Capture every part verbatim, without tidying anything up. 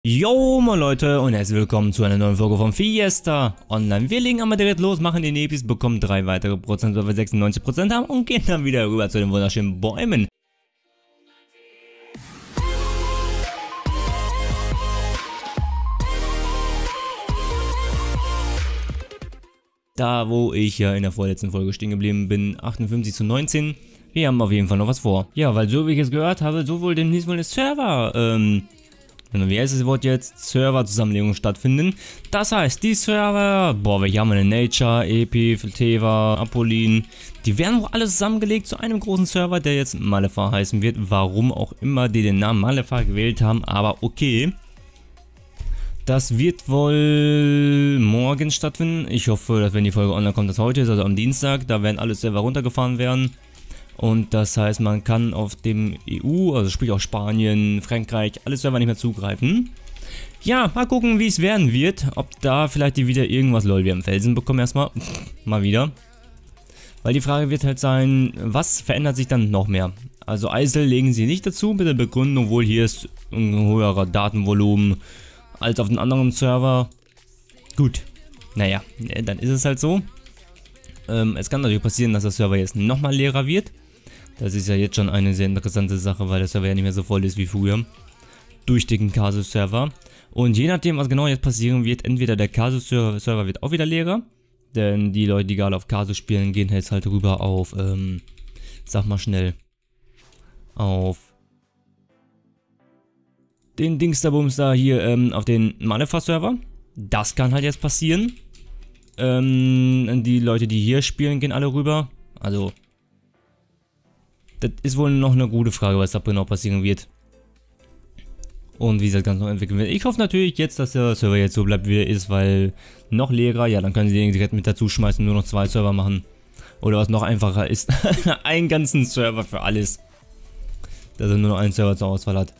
Yo moin Leute und herzlich willkommen zu einer neuen Folge von Fiesta Online. Wir legen einmal direkt los, machen den Epis, bekommen drei weitere Prozent, weil wir sechsundneunzig Prozent haben und gehen dann wieder rüber zu den wunderschönen Bäumen. Da wo ich ja in der vorletzten Folge stehen geblieben bin, achtundfünfzig zu neunzehn. Wir haben auf jeden Fall noch was vor. Ja, weil so wie ich es gehört habe, so wohl demnächst wohl das Server, ähm... wie heißt das Wort jetzt? Server-Zusammenlegung stattfinden. Das heißt, die Server, boah, wir haben eine Nature, Epi, Teva, Apollin, die werden wohl alle zusammengelegt zu einem großen Server, der jetzt Malefa heißen wird. Warum auch immer die den Namen Malefa gewählt haben, aber okay. Das wird wohl morgen stattfinden. Ich hoffe, dass wenn die Folge online kommt, das heute ist, also am Dienstag, da werden alle Server runtergefahren werden. Und das heißt, man kann auf dem E U, also sprich auch Spanien, Frankreich, alle Server nicht mehr zugreifen. Ja, mal gucken, wie es werden wird. Ob da vielleicht die wieder irgendwas, lol, wir haben Felsen bekommen erstmal. Mal wieder. Weil die Frage wird halt sein, was verändert sich dann noch mehr? Also Eisel legen sie nicht dazu mit der Begründung, wohl hier ist ein höherer Datenvolumen als auf den anderen Server. Gut, naja, dann ist es halt so. Ähm, es kann natürlich passieren, dass der Server jetzt nochmal leerer wird. Das ist ja jetzt schon eine sehr interessante Sache, weil der Server ja nicht mehr so voll ist wie früher. Durch den Casus-Server. Und je nachdem, was genau jetzt passieren wird, entweder der Casus-Server wird auch wieder leerer. Denn die Leute, die gerade auf Casus spielen, gehen jetzt halt rüber auf, ähm, sag mal schnell, auf den Dingsterbums da hier, ähm, auf den Malefa-Server. Das kann halt jetzt passieren. Ähm, die Leute, die hier spielen, gehen alle rüber. Also, das ist wohl noch eine gute Frage, was da genau passieren wird. Und wie sich das Ganze noch entwickeln wird. Ich hoffe natürlich jetzt, dass der Server jetzt so bleibt, wie er ist, weil noch leerer, ja, dann können sie den direkt mit dazu schmeißen, nur noch zwei Server machen. Oder was noch einfacher ist, einen ganzen Server für alles. Dass er nur noch einen Server zur Auswahl hat.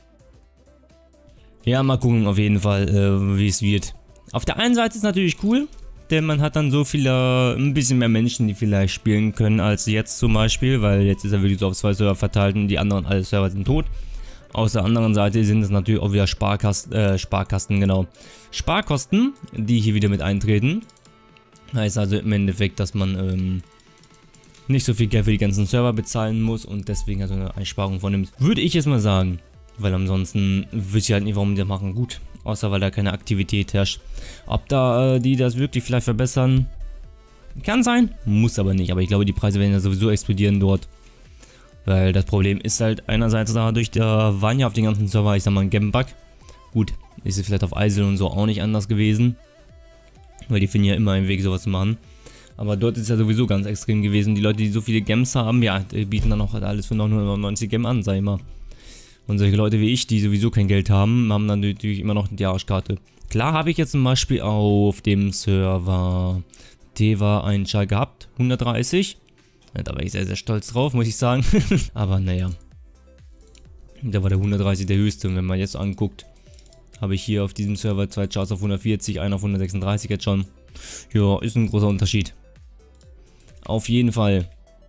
Ja, mal gucken auf jeden Fall, äh, wie es wird. Auf der einen Seite ist es natürlich cool, denn man hat dann so viele, ein bisschen mehr Menschen, die vielleicht spielen können als jetzt zum Beispiel, weil jetzt ist er wirklich so auf zwei Server verteilt und die anderen alle Server sind tot. Auf der anderen Seite sind es natürlich auch wieder Sparkasten, äh, Sparkasten, genau, Sparkosten, die hier wieder mit eintreten. Heißt also im Endeffekt, dass man ähm, nicht so viel Geld für die ganzen Server bezahlen muss und deswegen also eine Einsparung vornimmt. Würde ich jetzt mal sagen, weil ansonsten wüsste ich halt nicht, warum die das machen. Gut. Außer weil da keine Aktivität herrscht. Ob da äh, die das wirklich vielleicht verbessern, kann sein, muss aber nicht. Aber ich glaube, die Preise werden ja sowieso explodieren dort. Weil das Problem ist halt einerseits dadurch, da waren ja auf den ganzen Server, ich sag mal, ein Game-Bug. Gut, ist es vielleicht auf Eisel und so auch nicht anders gewesen. Weil die finden ja immer einen Weg, sowas zu machen. Aber dort ist es ja sowieso ganz extrem gewesen. Die Leute, die so viele Gems haben, ja, die bieten dann auch halt alles für neunhundertneunundneunzig Gem an, sag ich mal. Und solche Leute wie ich, die sowieso kein Geld haben, haben dann natürlich immer noch die Arschkarte. Klar habe ich jetzt zum Beispiel auf dem Server Teva einen Schall gehabt, hundertdreißig. Ja, da war ich sehr, sehr stolz drauf, muss ich sagen. Aber naja, da war der hundertdreißig der höchste. Und wenn man jetzt anguckt, habe ich hier auf diesem Server zwei Charts auf hundertvierzig, einen auf hundertsechsunddreißig jetzt schon. Ja, ist ein großer Unterschied. Auf jeden Fall.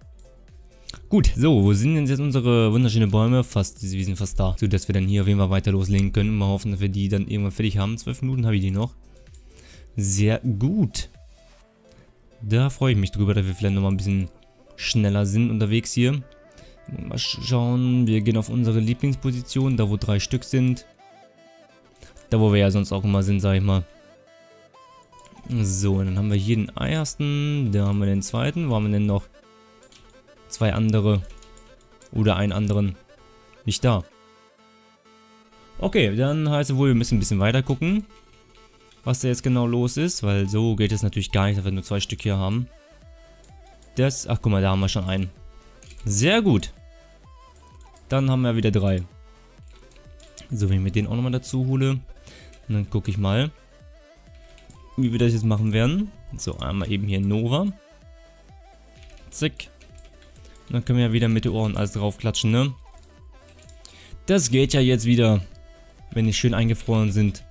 Gut, so, wo sind denn jetzt unsere wunderschönen Bäume? Fast, wir sind fast da. So, dass wir dann hier auf jeden Fall weiter loslegen können. Mal hoffen, dass wir die dann irgendwann fertig haben. zwölf Minuten habe ich die noch. Sehr gut. Da freue ich mich drüber, dass wir vielleicht nochmal ein bisschen schneller sind unterwegs hier. Mal schauen, wir gehen auf unsere Lieblingsposition, da wo drei Stück sind. Da wo wir ja sonst auch immer sind, sag ich mal. So, dann haben wir hier den ersten, da haben wir den zweiten. Wo haben wir denn noch? Zwei andere. Oder einen anderen. Nicht da. Okay, dann heißt es wohl, wir müssen ein bisschen weiter gucken, was da jetzt genau los ist. Weil so geht es natürlich gar nicht, dass wir nur zwei Stück hier haben. Das, ach guck mal, da haben wir schon einen. Sehr gut. Dann haben wir wieder drei. So, wenn ich mir den auch nochmal dazu hole. Und dann gucke ich mal, wie wir das jetzt machen werden. So, einmal eben hier Nova. Zick. Dann können wir ja wieder Meteoren alles drauf klatschen, ne? Das geht ja jetzt wieder, wenn die schön eingefroren sind.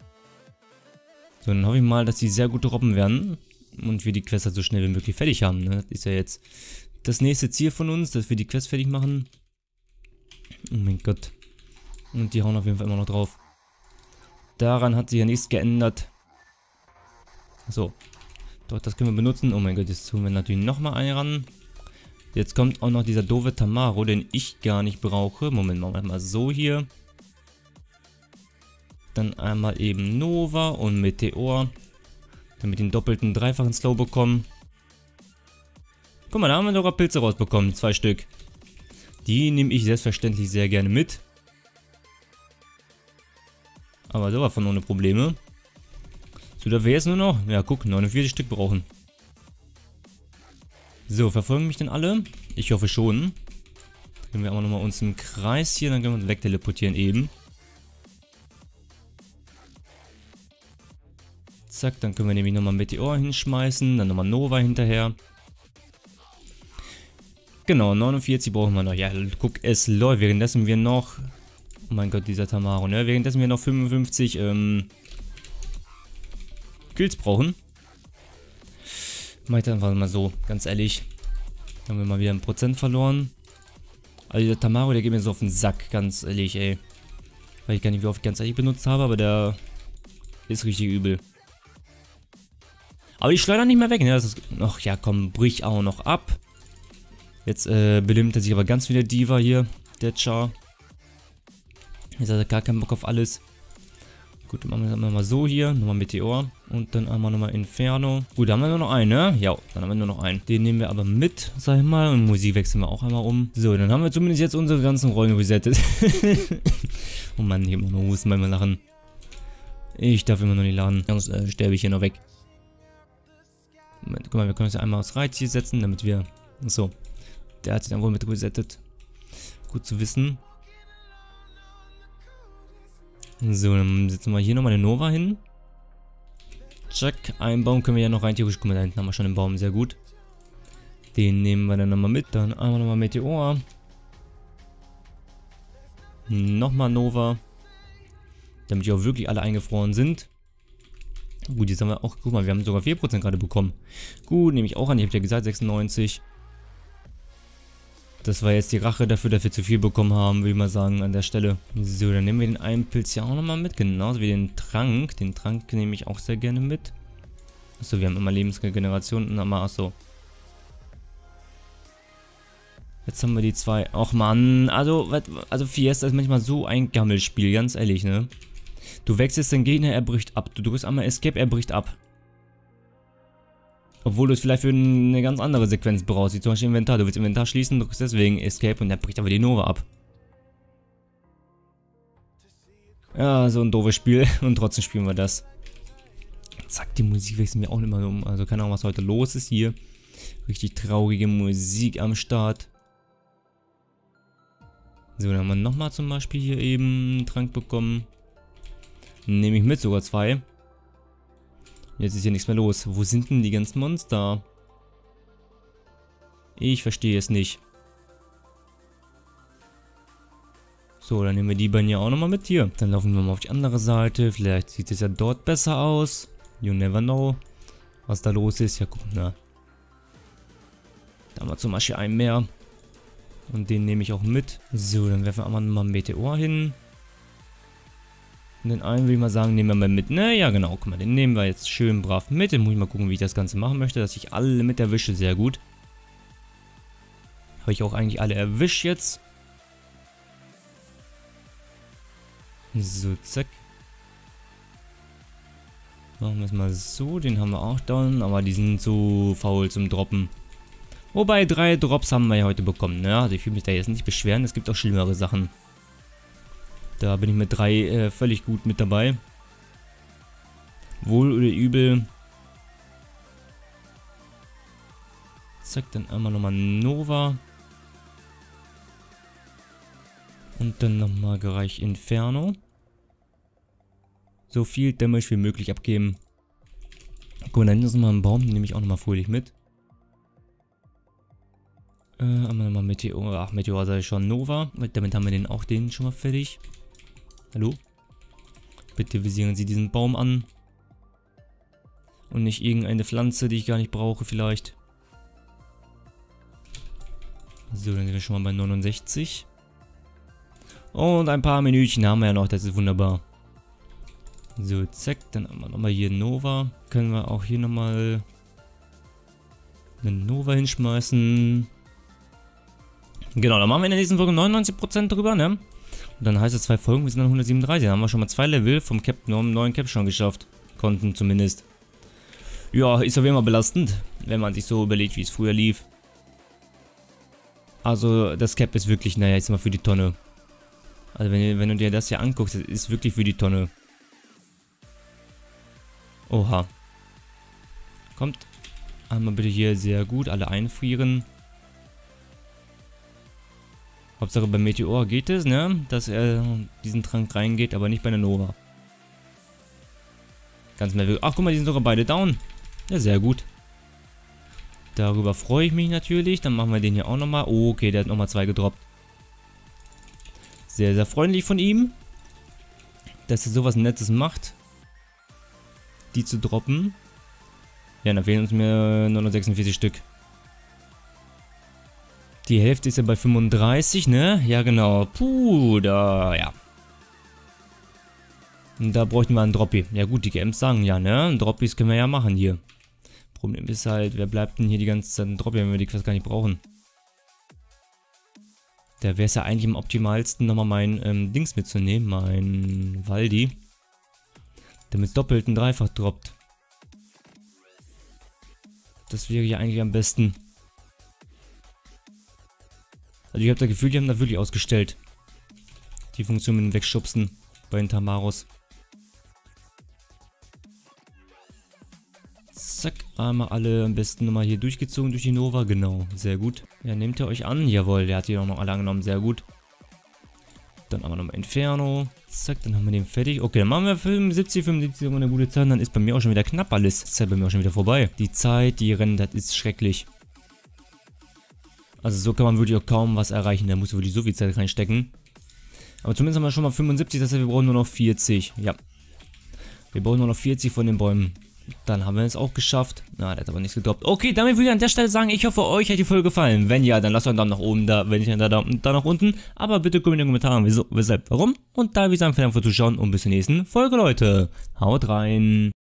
So, dann hoffe ich mal, dass die sehr gut droppen werden. Und wir die Quest halt so schnell wie möglich fertig haben, ne? Das ist ja jetzt das nächste Ziel von uns, dass wir die Quest fertig machen. Oh mein Gott. Und die hauen auf jeden Fall immer noch drauf. Daran hat sich ja nichts geändert. So. Doch, das können wir benutzen. Oh mein Gott, jetzt tun wir natürlich nochmal einen ran. Jetzt kommt auch noch dieser doofe Tamaro, den ich gar nicht brauche. Moment, machen wir mal so hier. Dann einmal eben Nova und Meteor. Damit wir den doppelten, dreifachen Slow bekommen. Guck mal, da haben wir sogar Pilze rausbekommen. Zwei Stück. Die nehme ich selbstverständlich sehr gerne mit. Aber sowas von ohne Probleme. So, da wir jetzt nur noch, ja guck, neunundvierzig Stück brauchen. So, verfolgen mich denn alle? Ich hoffe schon. Dann können wir aber nochmal uns im Kreis hier, dann können wir uns wegteleportieren eben. Zack, dann können wir nämlich nochmal Meteor hinschmeißen, dann nochmal Nova hinterher. Genau, neunundvierzig brauchen wir noch. Ja, guck, es läuft. Währenddessen wir noch... Oh mein Gott, dieser Tamaro, ne? Währenddessen wir noch fünfundfünfzig ähm, Kills brauchen. Mach ich einfach mal so, ganz ehrlich. Haben wir mal wieder ein Prozent verloren. Also der Tamaro, der geht mir so auf den Sack, ganz ehrlich, ey. Weil ich gar nicht, wie oft ich ganz ehrlich benutzt habe, aber der ist richtig übel. Aber die schleudern nicht mehr weg, ne? Das ist... Ach ja, komm, brich auch noch ab. Jetzt äh, benimmt er sich aber ganz wieder Diva hier, der Char. Jetzt hat er gar keinen Bock auf alles. Gut, dann machen wir das mal so hier. Nochmal Meteor. Und dann einmal nochmal Inferno. Gut, da haben wir nur noch einen, ne? Ja, dann haben wir nur noch einen. Den nehmen wir aber mit, sag ich mal. Und Musik wechseln wir auch einmal um. So, dann haben wir zumindest jetzt unsere ganzen Rollen resettet. Oh Mann, ich hab immer nur Husten beim Lachen. Ich darf immer noch nicht lachen. Sonst äh, sterbe ich hier noch weg. Moment, guck mal, wir können uns ja einmal aufs Reiz hier setzen, damit wir... So. Der hat sich dann wohl mit resettet. Gut zu wissen. So, dann setzen wir hier nochmal eine Nova hin. Check. Einen Baum können wir ja noch rein theoretisch. Guck mal, da hinten haben wir schon einen Baum. Sehr gut. Den nehmen wir dann nochmal mit. Dann einmal nochmal Meteor. Nochmal Nova. Damit die auch wirklich alle eingefroren sind. Gut, jetzt haben wir auch... Guck mal, wir haben sogar vier Prozent gerade bekommen. Gut, nehme ich auch an. Ich habe ja gesagt sechsundneunzig. Das war jetzt die Rache dafür, dass wir zu viel bekommen haben, würde ich mal sagen, an der Stelle. So, dann nehmen wir den einen Pilz ja auch nochmal mit, genauso wie den Trank. Den Trank nehme ich auch sehr gerne mit. Achso, wir haben immer Lebensregeneration und einmal, achso. Jetzt haben wir die zwei. Och Mann, also, also Fiesta ist manchmal so ein Gammelspiel, ganz ehrlich, ne? Du wechselst den Gegner, er bricht ab. Du drückst einmal Escape, er bricht ab. Obwohl du es vielleicht für eine ganz andere Sequenz brauchst, wie zum Beispiel Inventar. Du willst Inventar schließen, drückst deswegen Escape und der bricht aber die Nova ab. Ja, so ein doofes Spiel und trotzdem spielen wir das. Zack, die Musik wechselt mir auch nicht mehr um. Also keine Ahnung, was heute los ist hier. Richtig traurige Musik am Start. So, dann haben wir nochmal zum Beispiel hier eben einen Trank bekommen. Nehme ich mit, sogar zwei. Jetzt ist hier nichts mehr los. Wo sind denn die ganzen Monster? Ich verstehe es nicht. So, dann nehmen wir die beiden ja auch nochmal mit hier. Dann laufen wir mal auf die andere Seite. Vielleicht sieht es ja dort besser aus. You never know, was da los ist. Ja, guck, na. Da haben wir zum Beispiel einen mehr. Und den nehme ich auch mit. So, dann werfen wir einmal mal einen Meteor hin. Und den einen würde ich mal sagen, nehmen wir mal mit. Ne, ja genau, guck mal, den nehmen wir jetzt schön brav mit. Den muss ich mal gucken, wie ich das Ganze machen möchte, dass ich alle mit erwische. Sehr gut. Habe ich auch eigentlich alle erwischt jetzt. So, zack. Machen wir es mal so. Den haben wir auch down, aber die sind zu faul zum Droppen. Wobei, drei Drops haben wir ja heute bekommen. Ne? Also ich will mich da jetzt nicht beschweren. Es gibt auch schlimmere Sachen. Da bin ich mit drei äh, völlig gut mit dabei. Wohl oder übel. Zack, dann einmal nochmal Nova. Und dann nochmal gleich Inferno. So viel Damage wie möglich abgeben. Guck mal, da hinten ist nochmal ein Baum, den nehme ich auch nochmal fröhlich mit. Äh, einmal nochmal Meteor. Ach, Meteor sei schon Nova. Damit haben wir den auch den schon mal fertig. Hallo? Bitte visieren Sie diesen Baum an. Und nicht irgendeine Pflanze, die ich gar nicht brauche vielleicht. So, dann sind wir schon mal bei neunundsechzig. Und ein paar Minütchen haben wir ja noch, das ist wunderbar. So, zack. Dann haben wir nochmal hier Nova. Können wir auch hier nochmal eine Nova hinschmeißen. Genau, dann machen wir in der nächsten Folge neunundneunzig Prozent drüber, ne? Und dann heißt es zwei Folgen, wir sind dann hundertsiebenunddreißig. Dann haben wir schon mal zwei Level vom Captain, um neuen Cap schon geschafft. Konnten zumindest. Ja, ist auf jeden Fall belastend, wenn man sich so überlegt, wie es früher lief. Also, das Cap ist wirklich, naja, jetzt mal für die Tonne. Also, wenn, wenn du dir das hier anguckst, das ist wirklich für die Tonne. Oha. Kommt. Einmal bitte hier sehr gut, alle einfrieren. Hauptsache bei Meteor geht es, ne? Dass er diesen Trank reingeht, aber nicht bei der Nova. Ganz merkwürdig. Ach, guck mal, die sind sogar beide down. Ja, sehr gut. Darüber freue ich mich natürlich. Dann machen wir den hier auch nochmal. Oh, okay, der hat nochmal zwei gedroppt. Sehr, sehr freundlich von ihm. Dass er sowas Nettes macht. Die zu droppen. Ja, dann fehlen uns mir nur noch sechsundvierzig Stück. Die Hälfte ist ja bei fünfunddreißig, ne? Ja, genau. Puh, da, ja. Und da bräuchten wir einen Droppy. Ja gut, die G Ms sagen ja, ne? Droppys können wir ja machen hier. Problem ist halt, wer bleibt denn hier die ganze Zeit ein Droppy, wenn wir die fast gar nicht brauchen? Da wäre es ja eigentlich am optimalsten, nochmal mein ähm, Dings mitzunehmen, mein Waldi. Damit es doppelt und dreifach droppt. Das wäre ja eigentlich am besten. Also ich habe das Gefühl, die haben da wirklich ausgestellt. Die Funktion mit dem Wegschubsen bei den Tamaros. Zack, einmal alle am besten nochmal hier durchgezogen durch die Nova. Genau, sehr gut. Ja, nehmt ihr euch an? Jawohl, der hat hier auch noch alle angenommen. Sehr gut. Dann haben wir nochmal Inferno. Zack, dann haben wir den fertig. Okay, dann machen wir fünfundsiebzig, fünfundsiebzig, eine gute Zeit. Dann ist bei mir auch schon wieder knapp alles. Das ist ja bei mir auch schon wieder vorbei. Die Zeit, die Rennen, das ist schrecklich. Also so kann man wirklich auch kaum was erreichen. Da muss wirklich so viel Zeit reinstecken. Aber zumindest haben wir schon mal fünfundsiebzig, das heißt, wir brauchen nur noch vierzig. Ja. Wir brauchen nur noch vierzig von den Bäumen. Dann haben wir es auch geschafft. Na, der hat aber nichts gedroppt. Okay, damit würde ich an der Stelle sagen, ich hoffe, euch hat die Folge gefallen. Wenn ja, dann lasst einen Daumen nach oben da. Wenn nicht, dann Daumen da nach unten. Aber bitte kommentiert in den Kommentaren, wieso, weshalb, warum. Und da würde ich sagen, vielen Dank fürs Zuschauen und bis zur nächsten Folge, Leute. Haut rein.